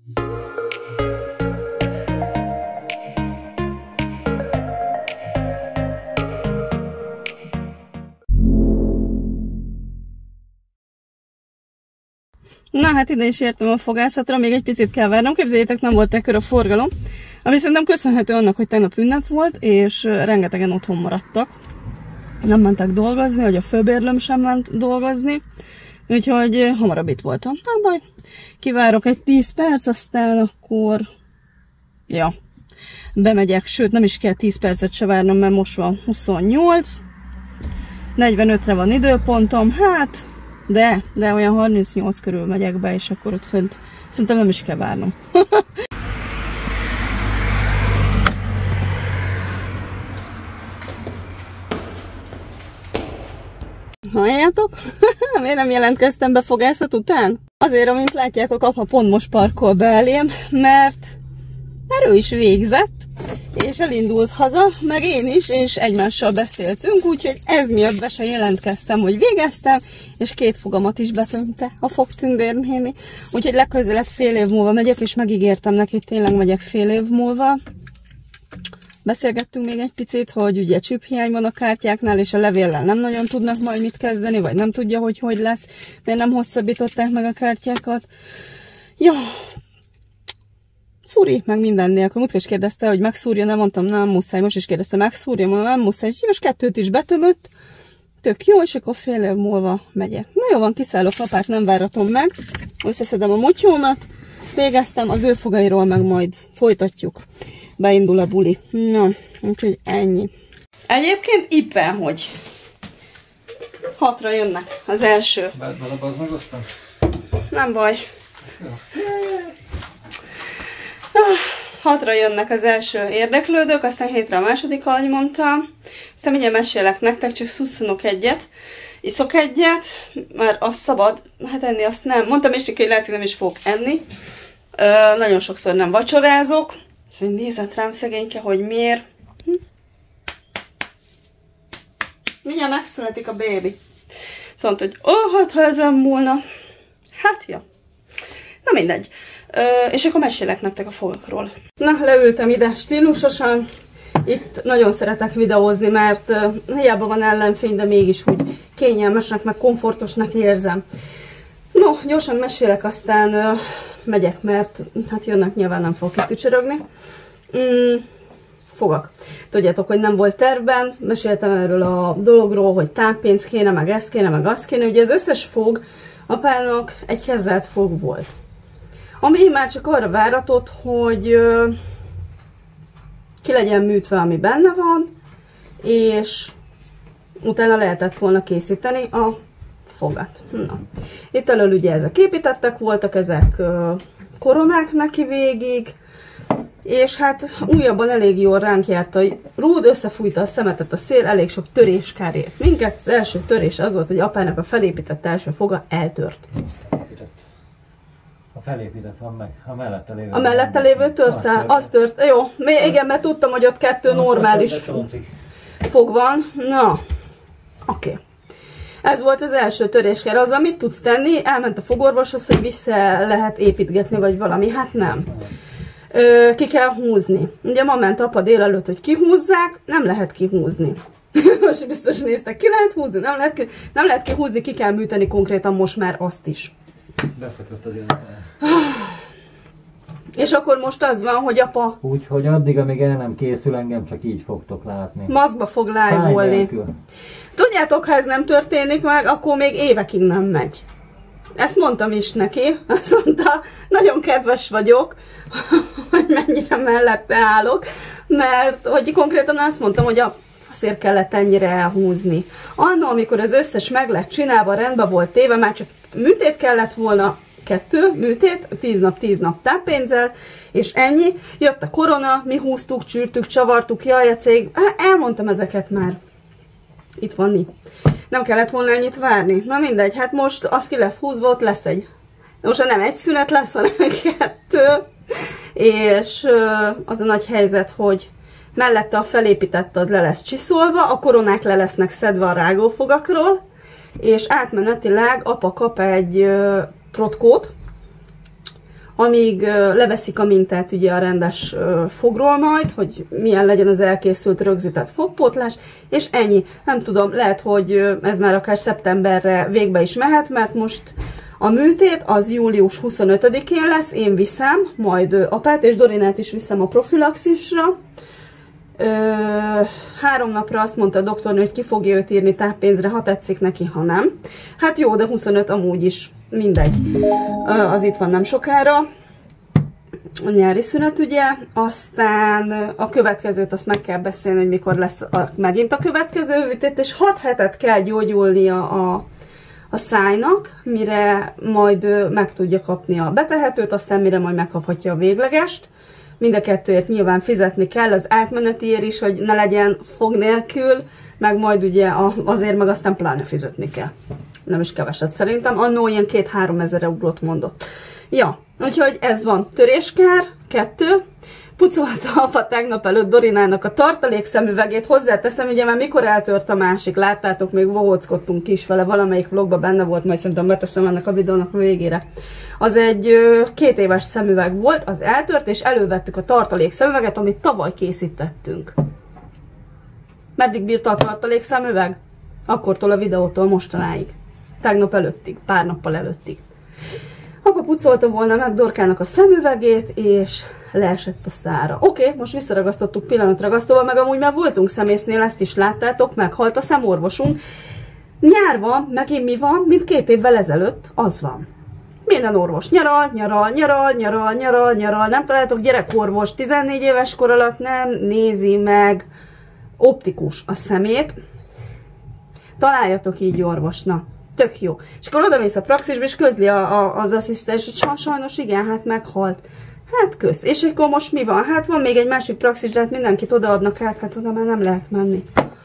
Na hát ide is értem a fogászatra, még egy picit kell várnom, képzeljétek, nem volt ekkora forgalom, ami szerintem köszönhető annak, hogy tegnap ünnep volt, és rengetegen otthon maradtak. Nem mentek dolgozni, hogy a főbérlőm sem ment dolgozni, úgyhogy hamarabb itt voltam. Nem baj, kivárok egy 10 perc, aztán akkor, ja, bemegyek, sőt nem is kell 10 percet se várnom, mert most van 28, 45-re van időpontom, hát, de olyan 38 körül megyek be, és akkor ott fönt szerintem nem is kell várnom. Halljátok? Miért nem jelentkeztem be fogászat után? Azért, amint látjátok, apa pont most parkol be elém, mert ő is végzett, és elindult haza, meg én is, és egymással beszéltünk, úgyhogy ez miatt be se jelentkeztem, hogy végeztem, és 2 fogamat is betömte a fogtündérnéni. Úgyhogy legközelebb fél év múlva megyek, és megígértem neki, hogy tényleg megyek fél év múlva. Beszélgettünk még egy picit, hogy ugye csiphiány van a kártyáknál, és a levéllel nem nagyon tudnak majd mit kezdeni, vagy nem tudja, hogy lesz, mert nem hosszabbították meg a kártyákat. Ja, szúri, meg minden nélkül. Múltkor is kérdezte, hogy megszúrja, nem mondtam, nem muszáj, most is kérdezte, megszúrja, mondom, nem muszáj, most 2-t is betömött, tök jó, és akkor fél év múlva megyek. Na jó van, kiszállok, apát nem váratom meg, összeszedem a motyómat, végeztem, az ő fogairól meg majd folytatjuk. Beindul a buli. Na, úgyhogy ennyi. Egyébként éppen, hogy 6-ra jönnek az első. Belebazd meg aztán? Nem baj. 6-ra jönnek az első érdeklődők, aztán 7-re a második, ahogy mondtam. Aztán mindjárt mesélek nektek, csak szusszanok egyet. Iszok egyet, mert az szabad, hát enni azt nem. Mondtam is neki, hogy látszik, nem is fogok enni. Nagyon sokszor nem vacsorázok. Szóval nézett rám szegényke, hogy miért. Mindjárt megszületik a bébi. Szóval, hogy hát ha ezen múlna. Hát, ja. Na mindegy. És akkor mesélek nektek a fogakról. Na, leültem ide stílusosan. Itt nagyon szeretek videózni, mert hiába van ellenfény, de mégis úgy kényelmesnek, meg komfortosnak érzem. No, gyorsan mesélek, aztán megyek, mert hát jönnek, nyilván nem fogok itt ücsörögni. Fogak. Tudjátok, hogy nem volt tervben, meséltem erről a dologról, hogy táppénz kéne, meg ez kéne, meg azt kéne. Ugye az összes fog apának egy kezelt fog volt. Ami már csak arra váratott, hogy ki legyen műtve, ami benne van, és utána lehetett volna készíteni a fogat. Na. Itt elől ugye ezek építettek voltak, ezek koronák neki végig, és hát újabban elég jól ránk járt a rúd, összefújta a szemetet a szél, elég sok töréskár ért minket. Az első törés az volt, hogy apának a felépített első foga eltört. A felépített van meg, a mellette lévő. A mellette lévő tört el? Az tört. Jó, igen, mert tudtam, hogy ott 2 normális fog van. Na, oké. Ez volt az első töréskár. Az, amit tudsz tenni, elment a fogorvoshoz, hogy vissza lehet építgetni, vagy valami. Hát nem. Ki kell húzni. Ugye ma ment apa délelőtt, hogy kihúzzák, nem lehet kihúzni. Most biztos néztek, ki lehet húzni? Nem lehet kihúzni, ki kell műteni konkrétan most már azt is. Beszakadt az ilyen. És akkor most az van, hogy apa... Úgyhogy addig, amíg el nem készül, engem csak így fogtok látni. Maszkba fog live-olni. Tudjátok, ha ez nem történik meg, akkor még évekig nem megy. Ezt mondtam is neki. Azt mondta, nagyon kedves vagyok, hogy mennyire mellette állok, mert hogy konkrétan azt mondtam, hogy azért kellett ennyire elhúzni. Annól, amikor az összes meg lett csinálva, rendben volt téve, már csak műtét kellett volna, 2 műtét, 10 nap táppénzzel, és ennyi. Jött a korona, mi húztuk, csűrtük, csavartuk, jaj, a cég. Elmondtam ezeket már. Itt van mi. Nem kellett volna ennyit várni. Na mindegy, hát most az ki lesz húzva, ott lesz egy. Most nem egy szünet lesz, hanem 2. És az a nagy helyzet, hogy mellette a felépített az le lesz csiszolva, a koronák le lesznek szedve a rágófogakról, és átmenetileg apa kap egy protkót, amíg leveszik a mintát ugye a rendes fogról majd, hogy milyen legyen az elkészült rögzített fogpótlás, és ennyi. Nem tudom, lehet, hogy ez már akár szeptemberre végbe is mehet, mert most a műtét az július 25-én lesz, én viszem, majd apát és Dorinát is viszem a profilaxisra. 3 napra azt mondta a doktornő, hogy ki fogja őt írni táppénzre, ha tetszik neki, ha nem. Hát jó, de 25 amúgy is mindegy. Az itt van nem sokára. A nyári szünet ugye, aztán a következőt azt meg kell beszélni, hogy mikor lesz megint a következő műtét, és 6 hetet kell gyógyulnia a szájnak, mire majd meg tudja kapni a betehetőt, aztán mire majd megkaphatja a véglegest. Mind a kettőért nyilván fizetni kell, az átmenetiért is, hogy ne legyen fog nélkül, meg majd ugye azért meg aztán pláne fizetni kell. Nem is keveset szerintem, annó ilyen 2-3 ezer eurót mondott. Ja, úgyhogy ez van. Töréskár, 2. Pucolta apa tegnap előtt Dorinának a tartalékszemüvegét, hozzáteszem, ugye már mikor eltört a másik, láttátok, még bohóckodtunk is vele, valamelyik vlogban benne volt, majd szerintem beteszem ennek a videónak a végére. Az egy 2 éves szemüveg volt, az eltört, és elővettük a tartalékszemüveget, amit tavaly készítettünk. Meddig bírta a tartalékszemüveg? Akkortól a videótól mostanáig. Tegnap előttig, pár nappal előttig. Apa pucolta volna meg Dorkának a szemüvegét, és leesett a szára. Oké, most visszaragasztottuk pillanatragasztóval, meg amúgy már voltunk szemésznél, ezt is láttátok, meghalt a szemorvosunk. Nyárban megint mi van, mint 2 évvel ezelőtt, az van. Minden orvos nyaral, nem találtok gyerekorvos 14 éves kor alatt, nem nézi meg optikus a szemét. Találjatok így orvosna. Tök jó. És akkor odamész a praxisba, és közli az asszisztens, hogy sajnos igen, hát meghalt. Hát kösz. És akkor most mi van? Hát van még egy másik praxis, de hát mindenkit odaadnak át, hát oda már nem lehet menni.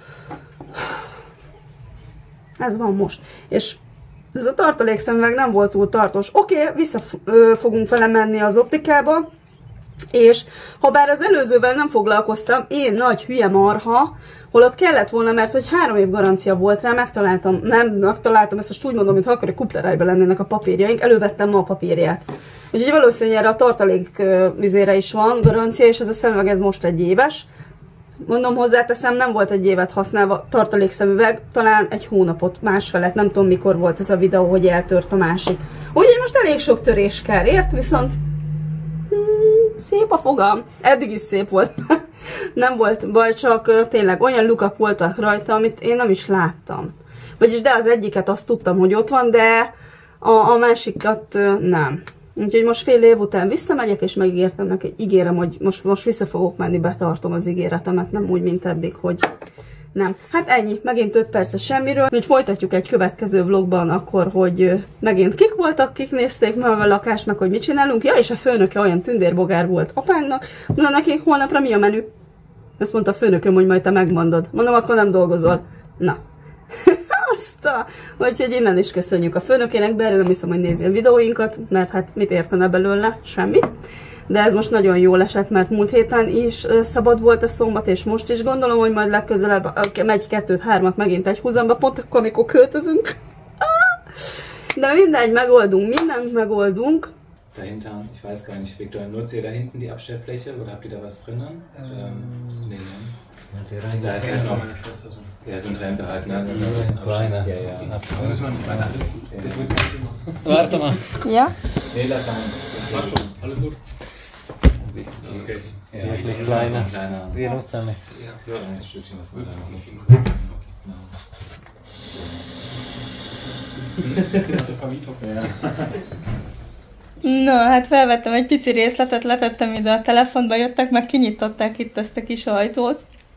Ez van most. És ez a tartalékszemüveg nem volt túl tartós. Oké, vissza fogunk vele menni az optikába, és ha bár az előzővel nem foglalkoztam, én nagy hülye marha, holott kellett volna, mert hogy 3 év garancia volt rá, megtaláltam, ezt most úgy mondom, mintha akkor a kuplerájban lennének a papírjaink, elővettem ma a papírját. Úgyhogy valószínűleg erre a tartalék vizére is van garancia, és ez a szemüveg ez most 1 éves. Mondom, hozzáteszem, nem volt 1 évet használva tartalékszemüveg, talán 1 hónapot, másfelet, nem tudom mikor volt ez a videó, hogy eltört a másik. Úgyhogy most elég sok törés kár, ért? Viszont szép a fogam. Eddig is szép volt. Nem volt baj, csak tényleg olyan lukak voltak rajta, amit én nem is láttam. Vagyis de az egyiket azt tudtam, hogy ott van, de a másikat nem. Úgyhogy most fél év után visszamegyek, és megígértem neki, ígérem, hogy most vissza fogok menni, betartom az ígéretemet, nem úgy, mint eddig, hogy nem. Hát ennyi, megint 5 perces semmiről. Úgy folytatjuk egy következő vlogban akkor, hogy megint kik voltak, kik nézték meg a lakást, meg hogy mit csinálunk. Ja, és a főnöke olyan tündérbogár volt apánknak. Na neki holnapra mi a menü? Azt mondta a főnököm, hogy majd te megmondod. Mondom, akkor nem dolgozol. Na. Úgyhogy innen is köszönjük a főnökének, de erre nem hiszem, hogy nézi a videóinkat, mert hát mit értene belőle? Semmit. De ez most nagyon jól esett, mert múlt héten is szabad volt a szombat, és most is gondolom, hogy majd legközelebb megy 2-3-at megint egy húzamba, pont akkor, amikor költözünk. De mindegy, megoldunk, mindent megoldunk. Dahinter, ich weiß gar nicht, Victor, nutzt ihr da hinten die Abstellfläche oder habt ihr da was drinnen? Nee, ne? Da ist halt noch, ja, so ein Trempe halt, ne? Das ist ein bisschen Abstand. Ja, ja. Das müssen wir nicht weiter. Das wird kein Thema. Warte mal. Ja? Nee, lass mal. Alles gut? Okay. Ja, Wirklich das ist kleiner. ein kleiner. Wir nutzen nicht. Ja, ein Stückchen, was wir da noch nutzen. No, hát felvettem egy pici részletet, letettem ide a telefonba, jöttek, meg kinyitották itt ezt a kis ajtót.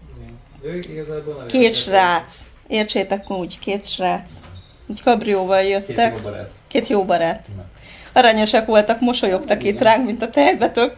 2 srác. Értsétek úgy, 2 srác. Egy kabrióval jöttek. 2 jó barát. Aranyosak voltak, mosolyogtak itt ránk, mint a tejbetök.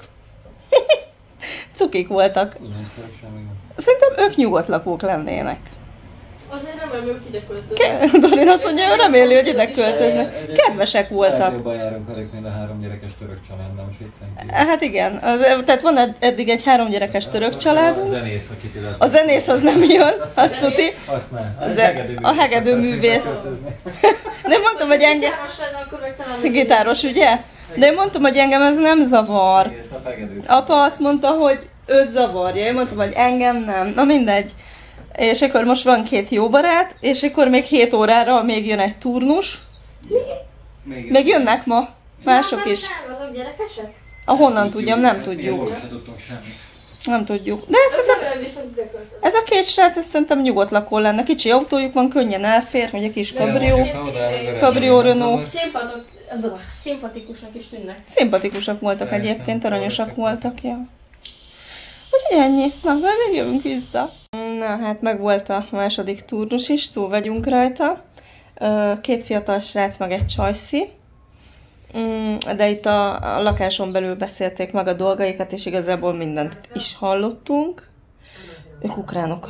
Cukik voltak. Szerintem ők nyugodt lakók lennének. Azért remélem, ők ide költöznek. Dorin azt mondja, hogy reméli, hogy ide költöznek. Kedvesek voltak. Jobban járunk elég, mint a 3 gyerekes török család, nem viccelünk. Hát igen, tehát van eddig egy 3 gyerekes török családunk. A zenész, akit ide. A zenész az nem jön, azt tuti. Azt nem. A hegedű művész. Nem mondtam, hogy engem. Gitáros lenne, akkor meg talán... Gitáros, ugye? De én mondtam, hogy engem ez nem zavar. Apa azt mondta, hogy őt zavarja. Én mondtam, hogy engem nem. Na mindegy. És akkor most van 2 jó barát, és akkor még 7 órára még jön egy turnus. Még jönnek ma. Mások is. Nem, azok gyerekesek? Ahonnan tudjam, nem tudjuk. Nem tudjuk. De szerintem ez a 2 srác, ez szerintem nyugodt lakó lenne. Kicsi autójuk van, könnyen elfér, hogy a kis Cabrio Renault. Szimpatikusnak is tűnnek. Szimpatikusak voltak egyébként, aranyosak voltak, ja. Úgyhogy ennyi. Na, már még jövünk vissza. Na, hát meg volt a második turnus is, túl vagyunk rajta. 2 fiatal srác, meg egy csajszi. De itt a lakáson belül beszélték meg a dolgaikat, és igazából mindent is hallottunk. Ők ukránok.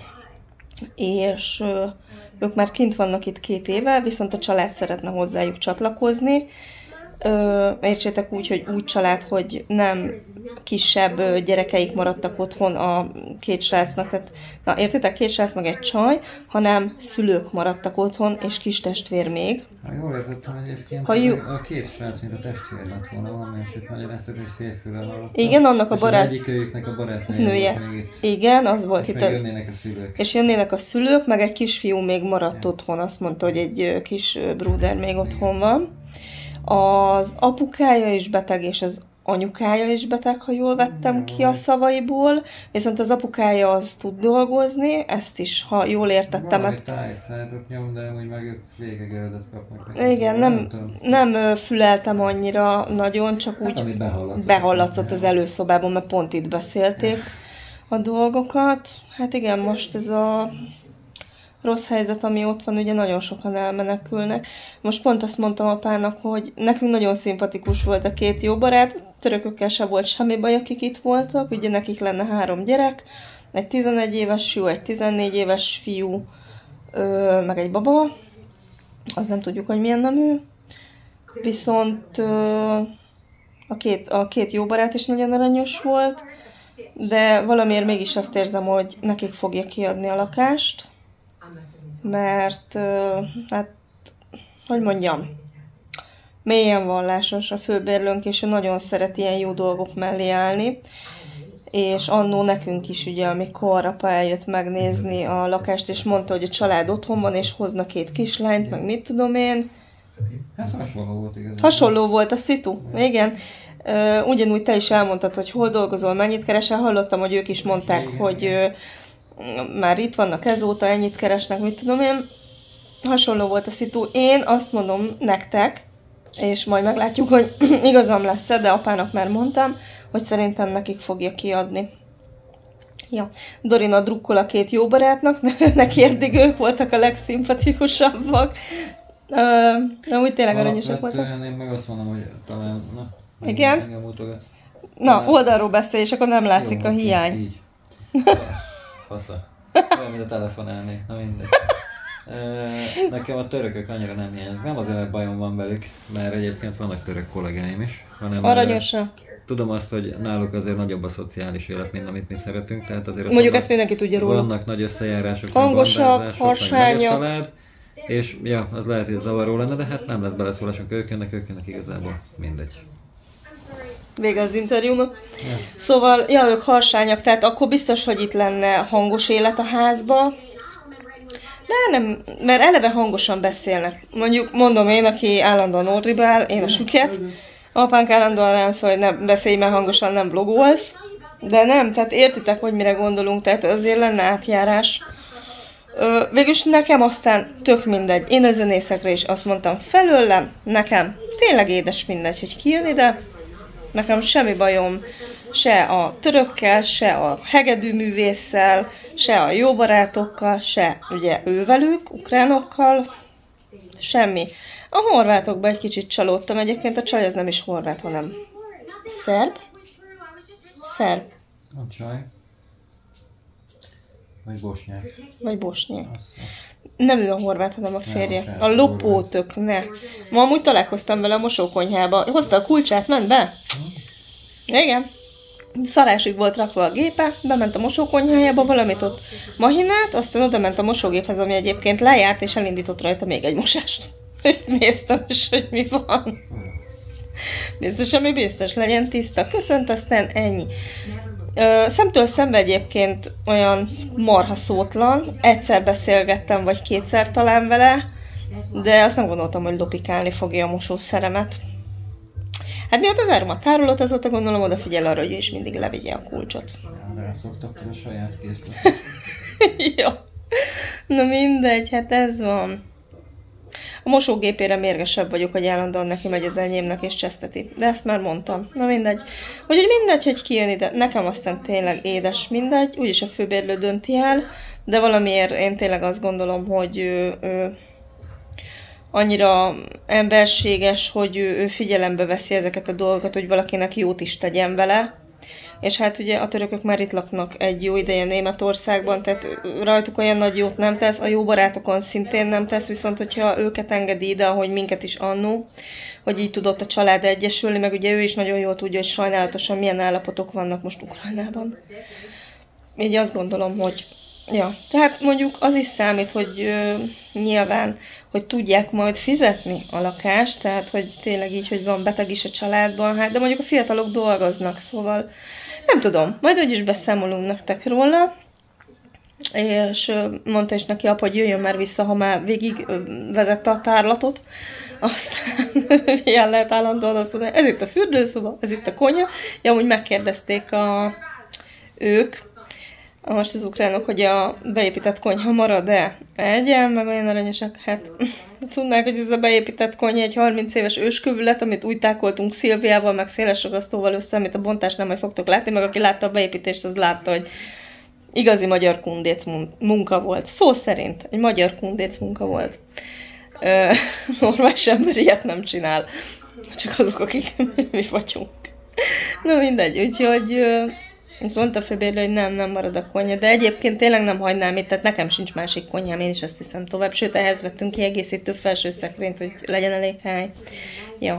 És ők már kint vannak itt 2 éve, viszont a család szeretne hozzájuk csatlakozni. Értsétek úgy, hogy úgy család, hogy nem kisebb gyerekeik maradtak otthon a 2 srácnak, tehát, na értitek, 2 srác meg egy csaj, hanem szülők maradtak otthon, és kis testvér még. Ha jól értettem egyébként, a 2 srác, mint a testvér lett volna, valami eset magyaráztak, hogy férfülel hallottam. Igen, annak a barát... egyik őjüknek a barátnője. Igen, az volt és itt. jönnének a szülők. És jönnének a szülők, meg egy kisfiú még maradt otthon, azt mondta, hogy egy kis brúder még otthon van. Az apukája is beteg, és az anyukája is beteg, ha jól vettem ki a szavaiból, viszont az apukája az tud dolgozni, ezt is, ha jól értettem. Valami tájszállítok nyom, de úgy meg ők végegöldet kapnak. Igen, nem füleltem annyira nagyon, csak úgy behallatszott az előszobában, mert pont itt beszélték a dolgokat. Hát igen, most ez a rossz helyzet, ami ott van, ugye nagyon sokan elmenekülnek. Most pont azt mondtam apának, hogy nekünk nagyon szimpatikus volt a 2 jó barát, törökökkel se volt semmi baj, akik itt voltak, ugye nekik lenne 3 gyerek, egy 11 éves fiú, egy 14 éves fiú, meg egy baba, az nem tudjuk, hogy milyen nemű. Viszont a két jó barát is nagyon aranyos volt, de valamiért mégis azt érzem, hogy nekik fogja kiadni a lakást, mert, hát, hogy mondjam, mélyen vallásos a főbérlőnk, és ő nagyon szeret ilyen jó dolgok mellé állni, és annó nekünk is, ugye, amikor apa eljött megnézni a lakást, és mondta, hogy a család otthon van, és hozna 2 kislányt, meg mit tudom én. Hát hasonló volt igazán. Hasonló volt a szitu, igen. Ugyanúgy te is elmondtad, hogy hol dolgozol, mennyit keresel, hallottam, hogy ők is mondták, igen, hogy már itt vannak ezóta, ennyit keresnek, mit tudom én. Hasonló volt a szitu. Én azt mondom nektek, és majd meglátjuk, hogy igazam lesz-e, de apának már mondtam, hogy szerintem nekik fogja kiadni. Ja, Dorina drukkol a 2 jó barátnak, neki eddig ők voltak a legszimpatikusabbak. Úgy tényleg aranyosak voltak. Én meg azt mondom, hogy talán... Na, igen? Engem mutogatsz. Na, oldalról beszélj, és akkor nem látszik jó, a hiány. Így. Fasza. Olyan, mint a telefonálnék. Na mindegy. Nekem a törökök annyira nem hiányzik. Nem azért, mert bajom van velük, mert egyébként vannak török kollégáim is. Hanem aranyosak. Tudom azt, hogy náluk azért nagyobb a szociális élet, mint amit mi szeretünk. Tehát azért mondjuk ezt mindenki tudja róla. Vannak nagy összejárások, hangosak, harsányak. És ja, az lehet, hogy zavaró lenne, de hát nem lesz beleszólásunk, ők jönnek igazából mindegy. Vége az interjúnak. Yeah. Szóval, ja, ők harsányak, tehát akkor biztos, hogy itt lenne hangos élet a házba. De nem, mert eleve hangosan beszélnek. Mondjuk, mondom én, aki állandóan ordibál, én a süket. Apánk állandóan rám szól, hogy ne beszélj már hangosan, nem vlogolsz. De nem, tehát értitek, hogy mire gondolunk, tehát azért lenne átjárás. Végülis nekem aztán tök mindegy. Én a zenészekre is azt mondtam felőlem, nekem tényleg édes mindegy, hogy ki jön ide. Nekem semmi bajom se a törökkel, se a hegedűművésszel, se a jó barátokkal, se ugye ővelük, ukránokkal, semmi. A horvátokban egy kicsit csalódtam, egyébként a csaj az nem is horvát, hanem szerb. Szerb. A csaj. Vagy bosnyák. Vagy bosnyák. Nem ő a horvát, hanem a férje. A lopótök, ne. Ma amúgy találkoztam vele a mosókonyhába. Hozta a kulcsát, ment be. Igen. Szarásig volt rakva a gépe, bement a mosókonyhájába, valamit ott mahinált, aztán oda ment a mosógéphez, ami egyébként lejárt, és elindított rajta még egy mosást. Néztem is, hogy mi van. Biztos, ami biztos, legyen tiszta. Köszönt, aztán ennyi. Szemtől szembe egyébként olyan marha szótlan. Egyszer beszélgettem, vagy kétszer talán vele, de azt nem gondoltam, hogy lopikálni fogja a mosószeremet. Hát mióta zárom a tárolót, azóta gondolom odafigyel arra, hogy ő is mindig levigye a kulcsot. Rászoktak a saját készlet. Jó. Na mindegy, hát ez van. A mosógépére mérgesebb vagyok, hogy állandóan neki megy az enyémnek és cseszteti. De ezt már mondtam. Na mindegy. Úgyhogy mindegy, hogy ki jön ide. Nekem aztán tényleg édes, mindegy. Úgyis a főbérlő dönti el. De valamiért én tényleg azt gondolom, hogy ő annyira emberséges, hogy ő figyelembe veszi ezeket a dolgokat, hogy valakinek jót is tegyen vele. És hát ugye a törökök már itt laknak egy jó ideje Németországban, tehát rajtuk olyan nagy jót nem tesz, a jó barátokon szintén nem tesz, viszont hogyha őket engedi ide, ahogy minket is annó, hogy így tudott a család egyesülni, meg ugye ő is nagyon jól tudja, hogy sajnálatosan milyen állapotok vannak most Ukrajnában. Így azt gondolom, hogy ja, tehát mondjuk az is számít, hogy nyilván, hogy tudják majd fizetni a lakást, tehát hogy tényleg így, hogy van beteg is a családban, hát, de mondjuk a fiatalok dolgoznak, szóval nem tudom, majd úgyis beszámolunk nektek róla, és mondta is neki apa, hogy jöjjön már vissza, ha már végig vezette a tárlatot, aztán ilyen lehet állandóan azt mondani, ez itt a fürdőszoba, ez itt a konyha, ja, úgy megkérdezték ők, most az ukránok, hogy a beépített konyha marad-e? Egyen, meg olyan aranyosak, hát tudnák, hogy ez a beépített konyha egy 30 éves őskövület, amit úgy tákoltunk Szilviával, meg széles ragasztóval össze, amit a bontásnál majd fogtok látni, meg aki látta a beépítést, az látta, hogy igazi magyar kundéc munka volt. Szó szerint, egy magyar kundéc munka volt. Normális ember ilyet nem csinál. Csak azok, akik mi vagyunk. Na mindegy, úgyhogy azt mondta a főbérlő, hogy nem marad a konyha, de egyébként tényleg nem hagynám itt, tehát nekem sincs másik konyhám, én is ezt viszem tovább, sőt ehhez vettünk kiegészítő felső szekrényt, hogy legyen elég hely. Ja.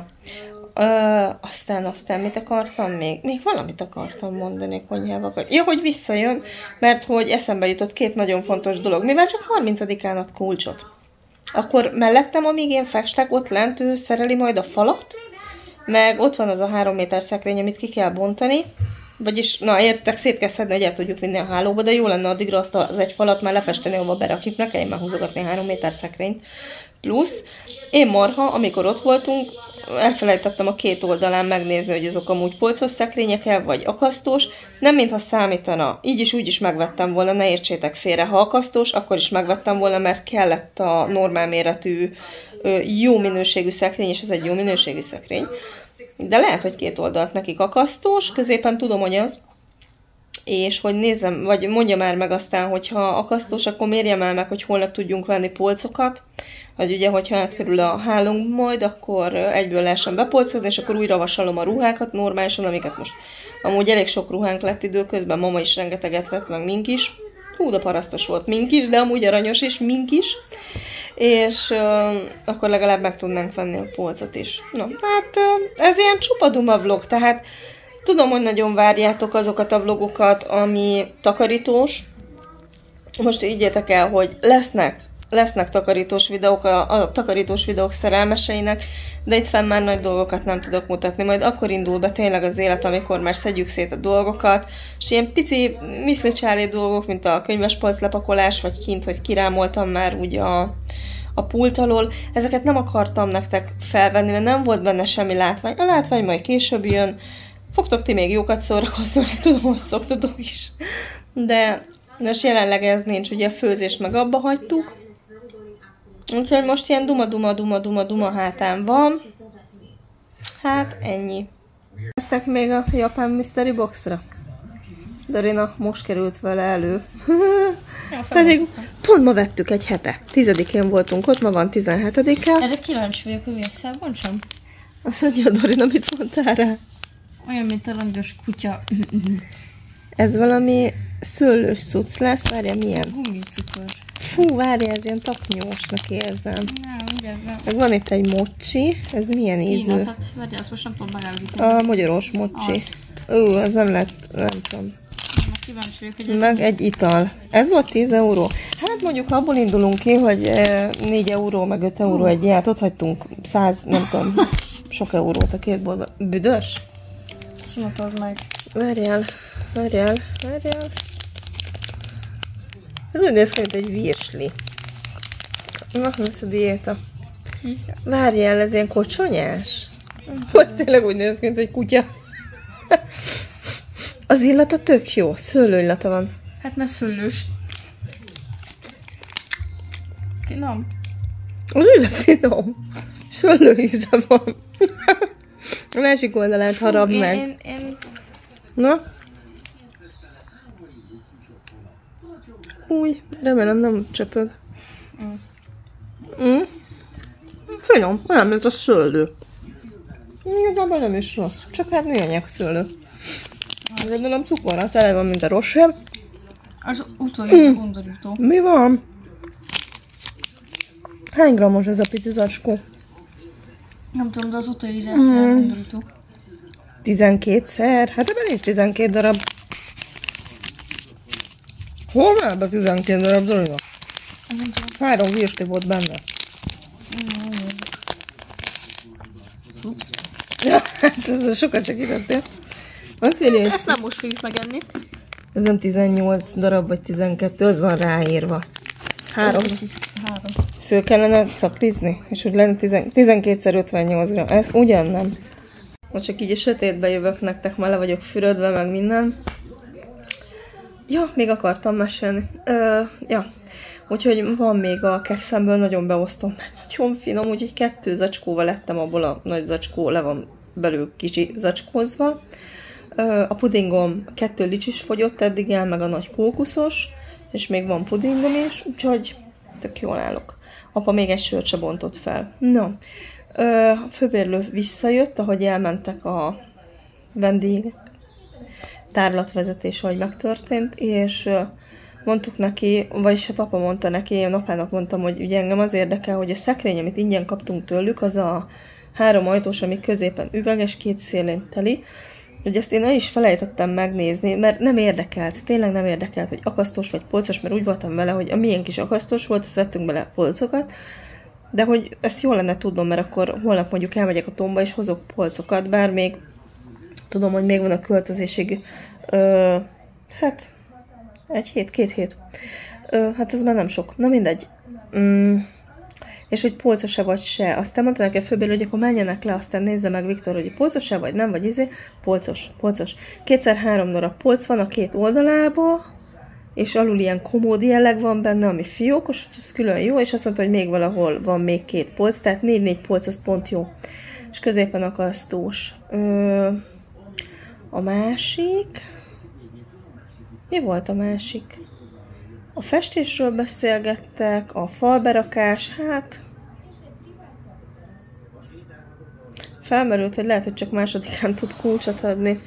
Aztán mit akartam még? Még valamit akartam mondani a konyhával. Ja, hogy visszajön, mert hogy eszembe jutott két nagyon fontos dolog. Mivel csak 30-án ad kulcsot. Akkor mellettem, amíg én festek, ott lent ő szereli majd a falat, meg ott van az a 3 méter szekrény, amit ki kell bontani. Vagyis, na értek, szét kell szedni, hogy el tudjuk vinni a hálóba, de jó lenne addigra azt az egy falat már lefesteni, ahova berakjuk, ne kelljen már húzogatni 3 méter szekrényt. Plusz, én marha, amikor ott voltunk, elfelejtettem a két oldalán megnézni, hogy azok amúgy polcos szekrények-e, vagy akasztós. Nem mintha számítana. Így is úgy is megvettem volna, ne értsétek félre. Ha akasztós, akkor is megvettem volna, mert kellett a normál méretű, jó minőségű szekrény, és ez egy jó minőségű szekrény. De lehet, hogy két oldalt nekik akasztós, középen tudom, hogy az, és hogy nézzem, vagy mondja már meg aztán, hogyha akasztós, akkor mérjem el meg, hogy holnap tudjunk venni polcokat, vagy ugye, hogyha átkerül a hálónk majd, akkor egyből lehessen bepolcozni, és akkor újra vasalom a ruhákat normálisan, amiket most amúgy elég sok ruhánk lett időközben, mama is rengeteget vett, meg mink is. Hú, de parasztos volt mink is, de amúgy aranyos is, mink is. És akkor legalább meg tudnánk venni a polcot is. Na, hát ez ilyen csupa-duma vlog, tehát tudom, hogy nagyon várjátok azokat a vlogokat, ami takarítós. Most ígyétek el, hogy lesznek takarítós videók, a takarítós videók szerelmeseinek, de itt fenn már nagy dolgokat nem tudok mutatni. Majd akkor indul be tényleg az élet, amikor már szedjük szét a dolgokat, és ilyen pici miszlicsári dolgok, mint a könyvespolc lepakolás, vagy kint, hogy kirámoltam már úgy a pult alól. Ezeket nem akartam nektek felvenni, mert nem volt benne semmi látvány. A látvány majd később jön. Fogtok ti még jókat szórakozni, mert tudom, hogy szoktatok is. De most jelenleg ez nincs, ugye a főzést meg abba hagytuk. Úgyhogy most ilyen duma hátán van. Hát ennyi. Eztek még a japán mystery boxra? Darina most került vele elő. Pedig pont ma vettük egy hete. 10-én voltunk ott, ma van 17-e. Erre kíváncsi vagyok, hogy mi a szálboncsam? Azt mondja, Dorina, mit mondtál rá? Olyan, mint a langyos kutya. Ez valami szőlős cucc lesz, várja milyen? Gumicukor. Fú, várja, ez ilyen taknyósnak érzem. Nem, ugye. Meg van itt egy mocsi, ez milyen ízű? Hát, várja, azt most nem tudom megállítani. A magyaros mocsi. Az nem lett, nem tudom. Kíváncsi vagyok, hogy ez meg egy ital. Ez volt 10 euró. Hát mondjuk abból indulunk ki, hogy 4 euró, meg 5 euró egy ilyet, ott hagytunk 100, nem tudom, Sok eurót a két boltban. Büdös? Szimatod meg. Várjál. Ez úgy néz ki, mint egy virsli. Na, lesz a diéta. Várjál, ez ilyen kocsonyás? Ez tényleg úgy néz ki, mint egy kutya. Az illata tök jó, szőlőillata van. Hát mert szőlős. Finom. Az íze finom. Szőlőíze van. A másik oldalát harab meg. Na? Új, remélem nem csöpög. Finom, olyan, mint a szőlő. Igazából nem is rossz, csak hát műanyag szőlő. Gondolom cukorra tele van, mint a rosszabb. Az utolsó undorító. Mi van? Hány grammos ez a pici zacskó? Nem tudom, de az utolsó undorító. 12-szer? Hát ebben nincs 12 darab. Hol van a 12 darab, Zolina? 3 virsli volt benne. Ups. Hát ez sokat segítettél. Azt írja, Ezt nem most fogjuk megenni. ez nem 18 darab vagy 12, az van ráírva. 3. Föl kellene szaklizni, és úgy lenne 12x58 gram. Ez ugyan nem. Most csak így a sötétbe jövök nektek, már le vagyok fürödve, meg minden. Ja, még akartam mesélni. Ja, úgyhogy van még a kekszemből, nagyon beosztom, mert nagyon finom, úgyhogy 2 zacskóval ettem, abból a nagy zacskó le van belül kicsi zacskózva. A pudingom 2 licsis fogyott eddig el, meg a nagy kókuszos, és még van pudingom is, úgyhogy tök jól állok. Apa még egy sört se bontott fel. No, a főbérlő visszajött, ahogy elmentek a vendégek, tárlatvezetés, ahogy megtörtént, és mondtuk neki, vagyis hát apa mondta neki, én apának mondtam, hogy ugye engem az érdekel, hogy a szekrény, amit ingyen kaptunk tőlük, az a 3 ajtós, ami középen üveges, 2 szélén teli, hogy ezt én el is felejtettem megnézni, mert nem érdekelt, tényleg nem érdekelt, hogy akasztós vagy polcos, mert úgy voltam vele, hogy a miénk is akasztós volt, ezt vettünk bele polcokat, de hogy ezt jól lenne tudnom, mert akkor holnap mondjuk elmegyek a tomba és hozok polcokat, bár még tudom, hogy még van a költözésig, hát 1 hét, 2 hét. Hát ez már nem sok, na mindegy. És hogy polcos-e vagy se. Aztán mondta neki a főbérlő, hogy akkor menjenek le, aztán nézze meg Viktor, hogy polcos-e vagy nem, vagy izé. Polcos. 2x3 darab polc van a 2 oldalába, és alul ilyen komód jelleg van benne, ami fiókos, ez külön jó, és azt mondta, hogy még valahol van még 2 polc, tehát 4 polc, az pont jó. És középen akasztós. A másik... Mi volt a másik? A festésről beszélgettek, a falberakás, hát... Felmerült, hogy lehet, hogy csak másodikán tud kulcsot adni.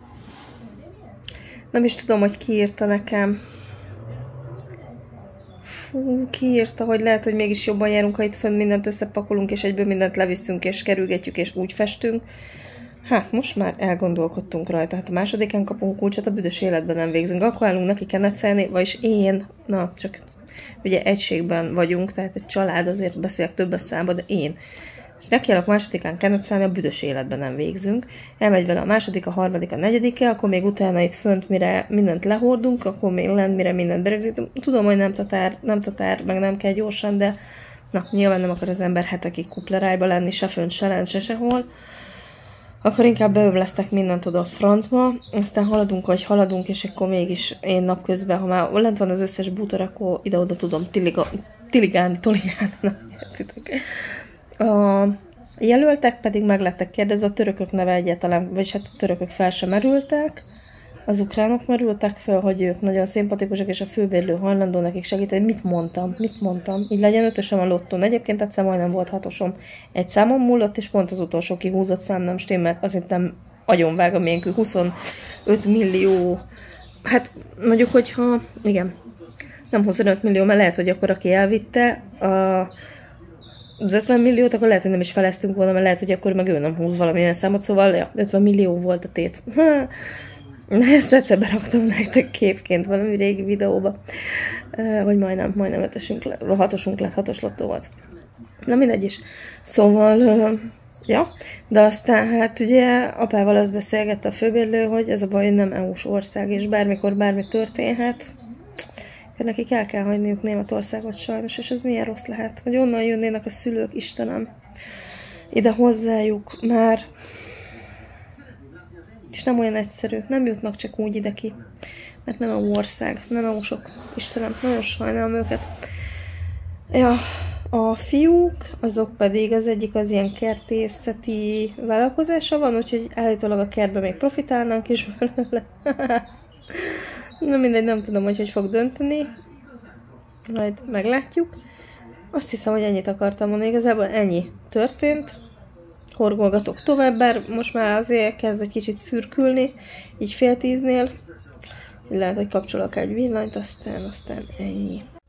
Nem is tudom, hogy ki írta nekem. Fú, ki írta, hogy lehet, hogy mégis jobban járunk, ha itt fönn mindent összepakolunk, és egyből mindent leviszünk, és kerülgetjük, és úgy festünk. Hát, most már elgondolkodtunk rajta. Hát a másodikán kapunk kulcsot, a büdös életben nem végzünk. Akkor állunk neki kenecelni, vagyis én, na, csak ugye egységben vagyunk, tehát egy család, azért beszélek többes számba, de én. És nekiállok másodikán kenecelni, a büdös életben nem végzünk. Elmegy vele a második, a harmadik, a negyedike, akkor még utána itt fönt, mire mindent lehordunk, akkor még lent, mire mindent berögzítünk. Tudom, hogy nem tatár, meg nem kell gyorsan, de na, nyilván nem akar az ember hetekig kuplerájba lenni, se fönt, se lent, se sehol. Akkor inkább beövlesztek mindent oda a francba, aztán haladunk, hogy haladunk, és akkor mégis én napközben, ha már lent van az összes bútor, akkor ide-oda tudom toligálni, nem értitek. A jelöltek pedig meg lettek kérdezve, a törökök neve egyáltalán, vagyis hát a törökök fel sem merültek, az ukránok merültek fel, hogy ők nagyon szimpatikusak, és a főbérlő hajlandó nekik segíteni. Mit mondtam? Így legyen 5-ösem a lottón. Egyébként egyszer majdnem volt 6-osom. Egy számon múlott, és pont az utolsó kihúzott szám nem stimmelt. Azért nem agyonvág a miénkül. 25 millió. Hát mondjuk, hogyha... Igen. Nem 25 millió, mert lehet, hogy akkor aki elvitte az 50 milliót, akkor lehet, hogy nem is feleztünk volna, mert lehet, hogy akkor meg ő nem húz valamilyen számot. Szóval ja, 50 millió volt a tét. Ezt egyszer beraktam nektek képként valami régi videóba. Vagy majdnem 5-ösünk lett, 6-osunk lett, 6-os lottó volt. Na mindegy is. Szóval Ja, de aztán hát ugye apával azt beszélgette a főbérlő, hogy ez a baj nem EU-s ország, és bármikor bármi történhet, nekik el kell hagyniuk Németországot sajnos, és ez milyen rossz lehet, hogy onnan jönnének a szülők, Istenem, ide hozzájuk már, és nem olyan egyszerű, nem jutnak csak úgy ide ki, mert nem EU ország, nem EU-sok, Istenem, nagyon sajnálom őket. Ja, a fiúk, azok pedig az egyik az ilyen kertészeti vállalkozása van, úgyhogy állítólag a kertben még profitálnak is belőle. Na mindegy, nem tudom, hogy fog dönteni. Majd meglátjuk. Azt hiszem, hogy ennyit akartam mondani. Igazából ennyi történt. Horgolgatok tovább, bár most már azért kezd egy kicsit szürkülni, így fél 10-nél. Lehet, hogy kapcsolok egy villanyt, aztán ennyi.